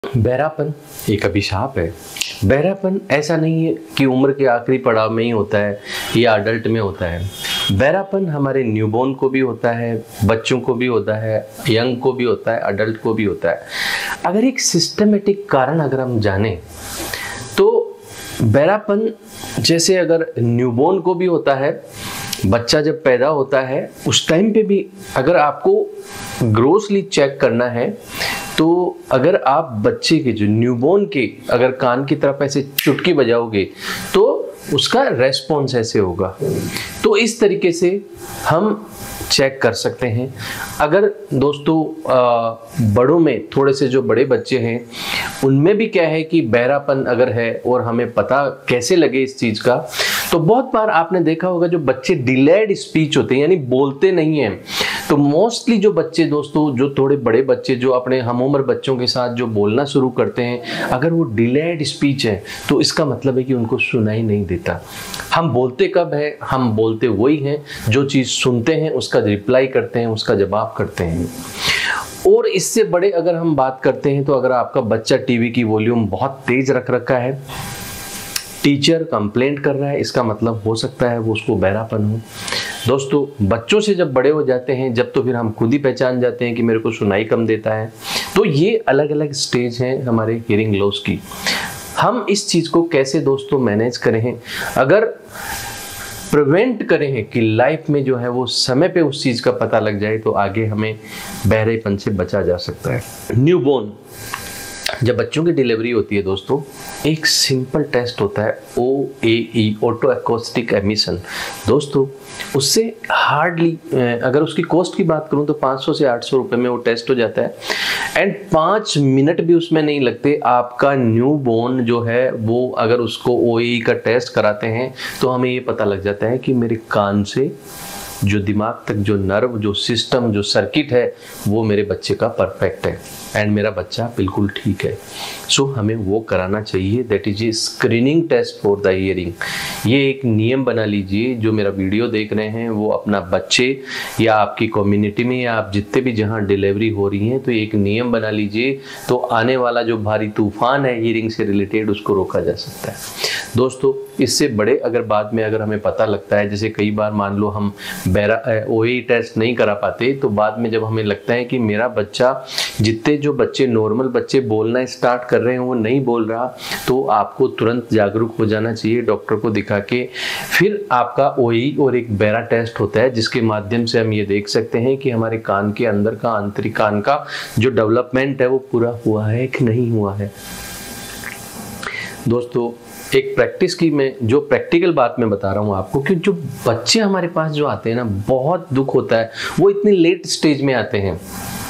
बहरापन एक अभिशाप है। बहरापन ऐसा नहीं है कि उम्र के आखिरी पड़ाव में ही होता है या अडल्ट में होता है। बहरापन हमारे न्यूबॉर्न को भी होता है, बच्चों को भी होता है, यंग को भी होता है, अडल्ट को भी होता है। अगर एक सिस्टमेटिक कारण अगर हम जाने तो बहरापन जैसे अगर न्यूबॉर्न को भी होता है, बच्चा जब पैदा होता है उस टाइम पे भी अगर आपको ग्रोसली चेक करना है तो अगर आप बच्चे के जो न्यूबॉर्न के अगर कान की तरफ ऐसे चुटकी बजाओगे तो उसका रेस्पॉन्स ऐसे होगा। तो इस तरीके से हम चेक कर सकते हैं। अगर दोस्तों बड़ों में थोड़े से जो बड़े बच्चे हैं उनमें भी क्या है कि बहरापन अगर है और हमें पता कैसे लगे इस चीज़ का, तो बहुत बार आपने देखा होगा जो बच्चे डिलेड स्पीच होते हैं यानी बोलते नहीं हैं। तो मोस्टली जो बच्चे दोस्तों जो थोड़े बड़े बच्चे जो अपने हम उम्र बच्चों के साथ जो बोलना शुरू करते हैं, अगर वो डिलेड स्पीच है तो इसका मतलब है कि उनको सुनाई नहीं देता। हम बोलते कब है? हम बोलते वही हैं जो चीज़ सुनते हैं उसका रिप्लाई करते हैं, उसका जवाब करते हैं। और इससे बड़े अगर हम बात करते हैं तो अगर आपका बच्चा टीवी की वॉल्यूम बहुत तेज रख रखा है, टीचर कंप्लेंट कर रहा है, इसका मतलब हो सकता है वो उसको बहरापन हो। दोस्तों बच्चों से जब बड़े हो जाते हैं जब तो फिर हम खुद ही पहचान जाते हैं कि मेरे को सुनाई कम देता है। तो ये अलग अलग स्टेज हैं हमारे हियरिंग लॉस की। हम इस चीज़ को कैसे दोस्तों मैनेज करें, अगर प्रिवेंट करें कि लाइफ में जो है वो समय पे उस चीज़ का पता लग जाए तो आगे हमें बहरेपन से बचा जा सकता है। न्यूबॉर्न जब बच्चों की डिलीवरी होती है दोस्तों, एक सिंपल टेस्ट होता है OAE, ऑटो एक्रोस्टिक एमिशन। दोस्तों उससे हार्डली अगर उसकी कॉस्ट की बात करूं तो 500 से 800 रुपए में वो टेस्ट हो जाता है एंड 5 मिनट भी उसमें नहीं लगते। आपका न्यूबॉर्न जो है वो अगर उसको OAE का टेस्ट कराते हैं तो हमें ये पता लग जाता है कि मेरे कान से जो दिमाग तक जो नर्व जो सिस्टम जो सर्किट है वो मेरे बच्चे का परफेक्ट है एंड मेरा बच्चा बिल्कुल ठीक है। सो हमें वो कराना चाहिए, that is a screening test for the hearing. ये एक नियम बना लीजिए, जो मेरा वीडियो देख रहे हैं वो अपना बच्चे या आपकी कम्युनिटी में या आप जितने भी जहाँ डिलीवरी हो रही हैं तो एक नियम बना लीजिए, तो आने वाला जो भारी तूफान है हियरिंग से रिलेटेड उसको रोका जा सकता है। दोस्तों इससे बड़े अगर बाद में अगर हमें पता लगता है, जैसे कई बार मान लो हम OAE टेस्ट नहीं करा पाते तो बाद में जब हमें लगता है कि मेरा बच्चा जितने जो बच्चे नॉर्मल बच्चे बोलना स्टार्ट कर रहे हैं वो नहीं बोल रहा, तो आपको तुरंत जागरूक हो जाना चाहिए, डॉक्टर को दिखा के फिर आपका OAE और एक बहरा टेस्ट होता है जिसके माध्यम से हम ये देख सकते हैं कि हमारे कान के अंदर का आंतरिक कान का जो डेवलपमेंट है वो पूरा हुआ है कि नहीं हुआ है। दोस्तों एक प्रैक्टिस की मैं जो प्रैक्टिकल बात मैं बता रहा हूँ आपको कि जो बच्चे हमारे पास जो आते हैं ना, बहुत दुख होता है, वो इतनी लेट स्टेज में आते हैं,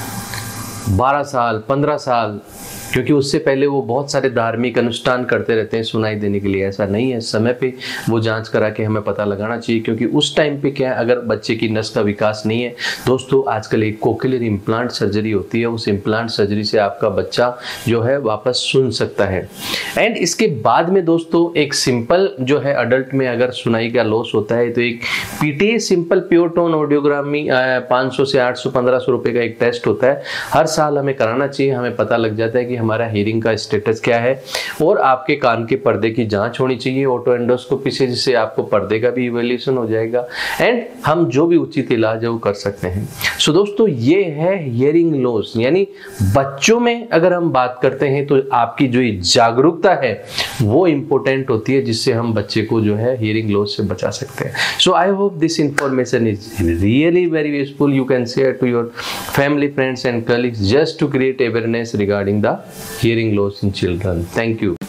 12 साल 15 साल, क्योंकि उससे पहले वो बहुत सारे धार्मिक अनुष्ठान करते रहते हैं सुनाई देने के लिए। ऐसा नहीं है, समय पे वो जांच करा के हमें पता लगाना चाहिए, क्योंकि उस टाइम पे क्या है अगर बच्चे की नस का विकास नहीं है दोस्तों, आजकल एक कोक्लियर इम्प्लांट सर्जरी होती है, उस इम्प्लांट सर्जरी से आपका बच्चा जो है वापस सुन सकता है। एंड इसके बाद में दोस्तों एक सिंपल जो है अडल्ट में अगर सुनाई का लॉस होता है तो एक PTA simple pure tone audiogram 500 से 800 1500 रुपये का एक टेस्ट होता है, हर साल हमें कराना चाहिए। हमें पता लग जाता है कि हमारा हियरिंग का स्टेटस क्या है और आपके कान के पर्दे की जांच होनी चाहिए ऑटो एंडोस्कोपी से, जिससे आपको पर्दे का भी इवैल्यूएशन हो जाएगा एंड हम जो भी उचित इलाज है वो कर सकते हैं। सो दोस्तों ये है हियरिंग लॉस, यानी बच्चों में अगर हम बात करते हैं तो आपकी जो जागरूकता है वो इंपॉर्टेंट होती है, जिससे हम बच्चे को जो है हियरिंग लॉस से बचा सकते हैं। So I hope this information is really very useful. You can share to your family, friends and colleagues just to create awareness regarding the hearing loss in children. Thank you.